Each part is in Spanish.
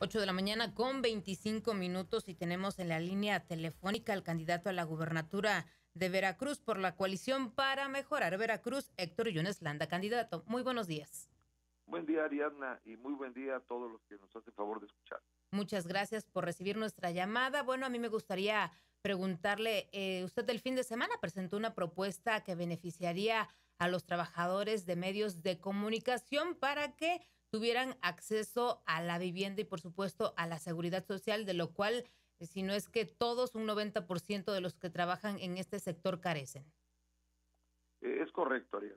8 de la mañana con 25 minutos y tenemos en la línea telefónica al candidato a la gubernatura de Veracruz por la Coalición para Mejorar Veracruz, Héctor Yunes Landa. Candidato, muy buenos días. Buen día, Ariadna, y muy buen día a todos los que nos hacen favor de escuchar. Muchas gracias por recibir nuestra llamada. Bueno, a mí me gustaría preguntarle, usted el fin de semana presentó una propuesta que beneficiaría a los trabajadores de medios de comunicación para que tuvieran acceso a la vivienda y, por supuesto, a la seguridad social, de lo cual, si no es que todos, un 90% de los que trabajan en este sector carecen. Es correcto, Ariadna.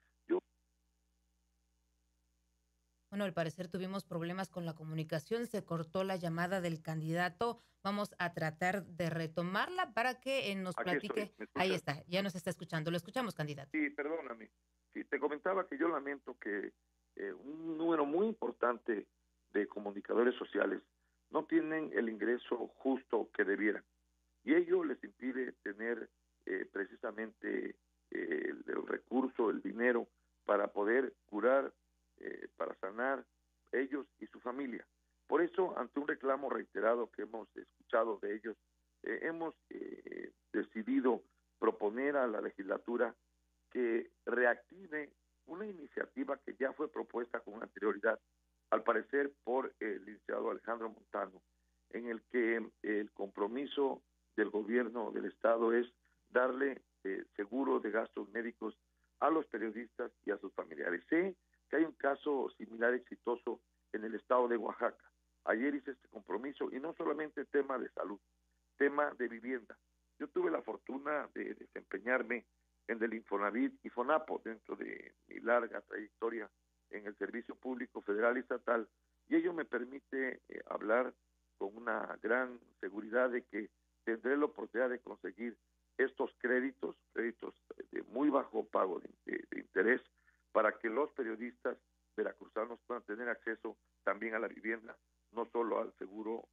Bueno, al parecer tuvimos problemas con la comunicación, se cortó la llamada del candidato. Vamos a tratar de retomarla para que nos Aquí platique. estoy, ¿me escuchas? Ahí está, ya nos está escuchando. Lo escuchamos, candidato. Sí, perdóname. Sí, te comentaba que yo lamento que un número muy importante de comunicadores sociales no tienen el ingreso justo que debieran. Y ello les impide tener precisamente el recurso, el dinero para poder curar, para sanar ellos y su familia. Por eso, ante un reclamo reiterado que hemos escuchado de ellos, hemos decidido proponer a la legislatura que reactive una iniciativa que ya fue propuesta con anterioridad, al parecer por el licenciado Alejandro Montano, en el que el compromiso del gobierno del Estado es darle seguro de gastos médicos a los periodistas y a sus familiares. Sé que hay un caso similar exitoso en el estado de Oaxaca. Ayer hice este compromiso y no solamente tema de salud, tema de vivienda. Yo tuve la fortuna de desempeñarme en el Infonavit y Fonapo dentro de mi larga trayectoria en el servicio público federal y estatal, y ello me permite hablar con una gran seguridad de que tendré la oportunidad de conseguir estos créditos de muy bajo pago de interés, para que los periodistas veracruzanos puedan tener acceso también a la vivienda, no solo al seguro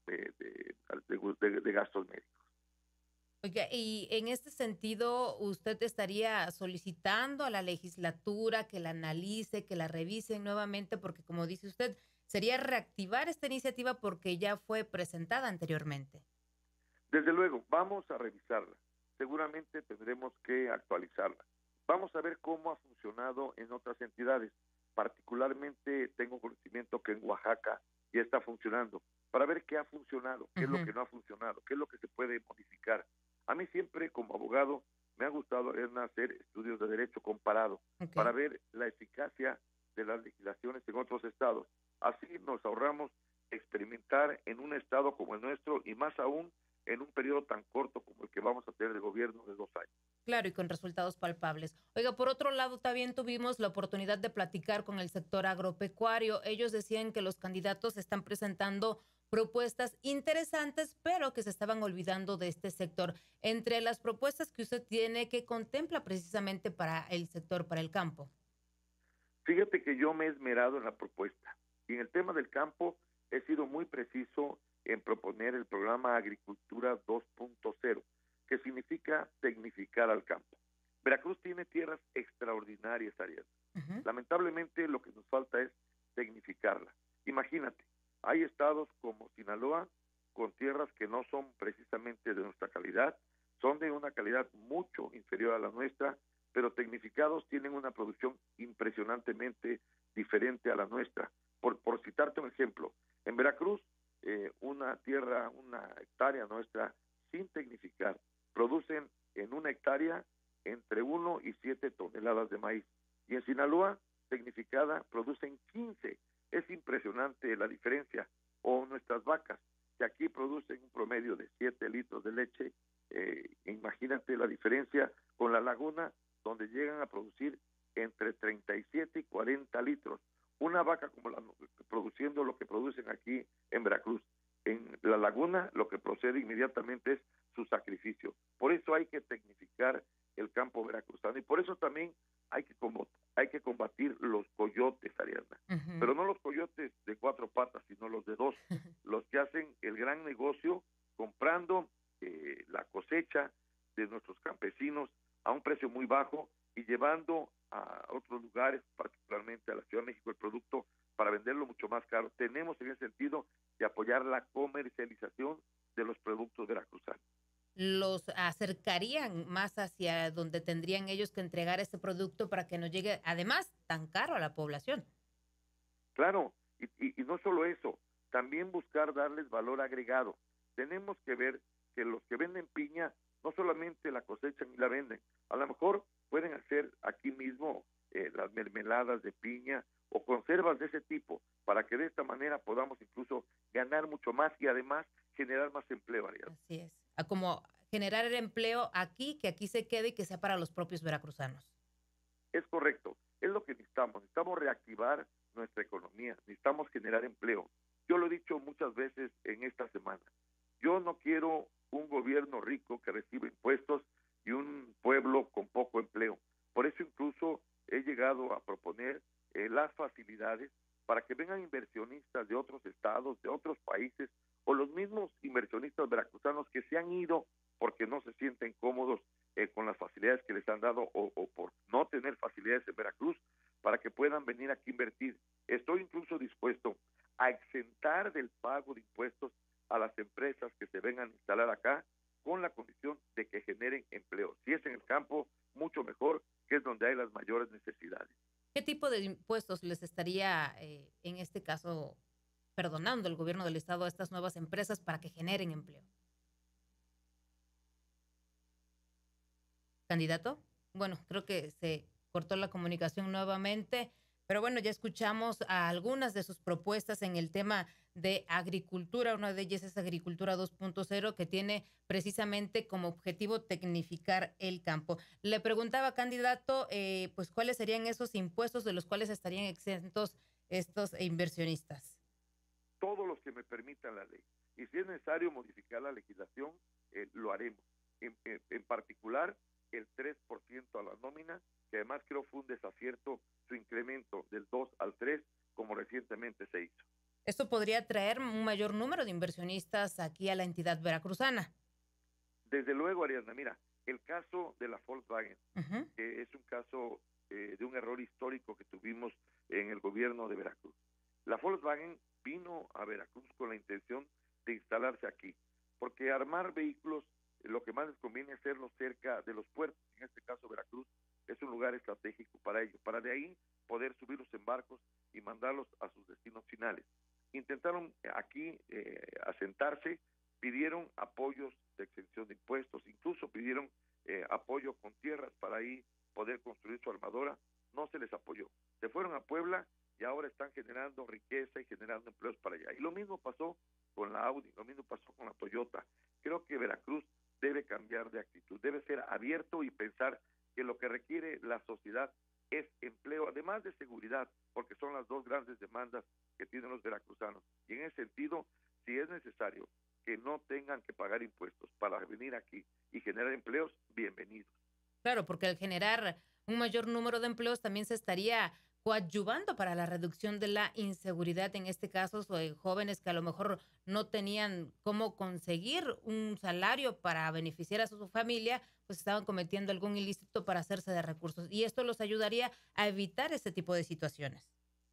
de gastos médicos. Oiga, y en este sentido, ¿usted estaría solicitando a la legislatura que la analice, que la revise nuevamente? Porque, como dice usted, sería reactivar esta iniciativa porque ya fue presentada anteriormente. Desde luego, vamos a revisarla. Seguramente tendremos que actualizarla. Vamos a ver cómo ha funcionado en otras entidades. Particularmente tengo conocimiento que en Oaxaca ya está funcionando, para ver qué ha funcionado, qué es lo que no ha funcionado, qué es lo que se puede modificar. A mí siempre, como abogado, me ha gustado hacer estudios de derecho comparado, para ver la eficacia de las legislaciones en otros estados. Así nos ahorramos experimentar en un estado como el nuestro, y más aún en un periodo tan corto como el que vamos a tener de gobierno de 2 años. Claro, y con resultados palpables. Oiga, por otro lado, también tuvimos la oportunidad de platicar con el sector agropecuario. Ellos decían que los candidatos están presentando propuestas interesantes, pero que se estaban olvidando de este sector. Entre las propuestas que usted tiene, ¿qué contempla precisamente para el sector, para el campo? Fíjate que yo me he esmerado en la propuesta. Y en el tema del campo he sido muy preciso en proponer el programa Agricultura 2.0, que significa tecnificar al campo. Veracruz tiene tierras extraordinarias, Ariel. Lamentablemente lo que nos falta es tecnificarla. Imagínate, hay estados como Sinaloa con tierras que no son precisamente de nuestra calidad, son de una calidad mucho inferior a la nuestra, pero tecnificados tienen una producción impresionantemente diferente a la nuestra. Por citarte un ejemplo, en Veracruz, una hectárea nuestra, sin tecnificar, producen en una hectárea entre 1 y 7 toneladas de maíz. Y en Sinaloa, tecnificada, producen 15. Es impresionante la diferencia. O nuestras vacas, que aquí producen un promedio de 7 litros de leche. Imagínate la diferencia con la laguna, donde llegan a producir entre 37 y 40 litros. Una vaca como produciendo lo que producen aquí en Veracruz. En la laguna lo que procede inmediatamente es su sacrificio. Por eso hay que tecnificar el campo veracruzano, y por eso también hay que combatir los coyotes, Ariadna. Pero no los coyotes de 4 patas, sino los de 2, los que hacen el gran negocio comprando la cosecha de nuestros campesinos a un precio muy bajo y llevando a otros lugares, particularmente a la Ciudad de México, el producto para venderlo mucho más caro. Te tenemos en ese sentido de apoyar la comercialización de los productos veracruzanos. ¿Los acercarían más hacia donde tendrían ellos que entregar este producto para que no llegue, además, tan caro a la población? Claro, y no solo eso, también buscar darles valor agregado. Tenemos que ver que los que venden piña no solamente la cosechan y la venden, a lo mejor pueden hacer aquí mismo las mermeladas de piña o conservas de ese tipo, para que de esta manera podamos incluso ganar mucho más y además generar más empleo, Ariadna. Así es. A como generar el empleo aquí, que aquí se quede y que sea para los propios veracruzanos. Es correcto, es lo que necesitamos reactivar nuestra economía, necesitamos generar empleo. Yo lo he dicho muchas veces en esta semana, yo no quiero un gobierno rico que reciba impuestos y un pueblo con poco empleo. Por eso incluso he llegado a proponer las facilidades para que vengan inversionistas de otros estados, de otros países, o los mismos inversionistas veracruzanos que se han ido porque no se sienten cómodos con las facilidades que les han dado o por no tener facilidades en Veracruz, para que puedan venir aquí a invertir. Estoy incluso dispuesto a exentar del pago de impuestos a las empresas que se vengan a instalar acá, con la condición de que generen empleo. Si es en el campo, mucho mejor, que es donde hay las mayores necesidades. ¿Qué tipo de impuestos les estaría, en este caso, perdonando el gobierno del estado a estas nuevas empresas para que generen empleo? ¿Candidato? Bueno, creo que se cortó la comunicación nuevamente, pero bueno, ya escuchamos a algunas de sus propuestas en el tema de agricultura. Una de ellas es Agricultura 2.0, que tiene precisamente como objetivo tecnificar el campo. Le preguntaba, candidato, pues cuáles serían esos impuestos de los cuales estarían exentos estos inversionistas. Todos los que me permitan la ley. Y si es necesario modificar la legislación, lo haremos. En particular, el 3% a la nómina, que además creo fue un desacierto su incremento del 2 al 3, como recientemente se hizo. ¿Esto podría traer un mayor número de inversionistas aquí a la entidad veracruzana? Desde luego, Ariadna, mira, el caso de la Volkswagen, que es un caso de un error histórico que tuvimos en el gobierno de Veracruz. La Volkswagen vino a Veracruz con la intención de instalarse aquí, porque armar vehículos, lo que más les conviene es hacerlo cerca de los puertos. En este caso, Veracruz es un lugar estratégico para ello, para de ahí poder subirlos en barcos y mandarlos a sus destinos finales. Intentaron aquí asentarse, pidieron apoyos de exención de impuestos, incluso pidieron apoyo con tierras para ahí poder construir su armadora. No se les apoyó. Se fueron a Puebla y ahora están generando riqueza y generando empleos para allá. Y lo mismo pasó con la Audi, lo mismo pasó con la Toyota. Creo que Veracruz debe cambiar de actitud, debe ser abierto y pensar que lo que requiere la sociedad es empleo, además de seguridad, porque son las dos grandes demandas que tienen los veracruzanos. Y en ese sentido, si es necesario que no tengan que pagar impuestos para venir aquí y generar empleos, bienvenidos. Claro, porque al generar un mayor número de empleos también se estaría coadyuvando para la reducción de la inseguridad, en este caso jóvenes que a lo mejor no tenían cómo conseguir un salario para beneficiar a su familia, pues estaban cometiendo algún ilícito para hacerse de recursos. Y esto los ayudaría a evitar ese tipo de situaciones.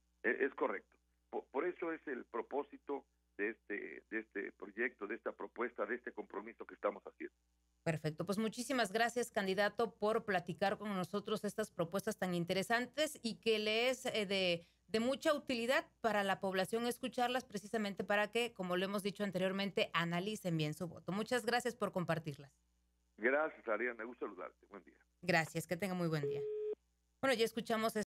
Es correcto. Por eso es el propósito de este proyecto, de esta propuesta, de este compromiso que estamos haciendo. Perfecto, pues muchísimas gracias, candidato, por platicar con nosotros estas propuestas tan interesantes y que le es de mucha utilidad para la población escucharlas, precisamente para que, como lo hemos dicho anteriormente, analicen bien su voto. Muchas gracias por compartirlas. Gracias, Ariana, me gusta saludarte. Buen día. Gracias, que tenga muy buen día. Bueno, ya escuchamos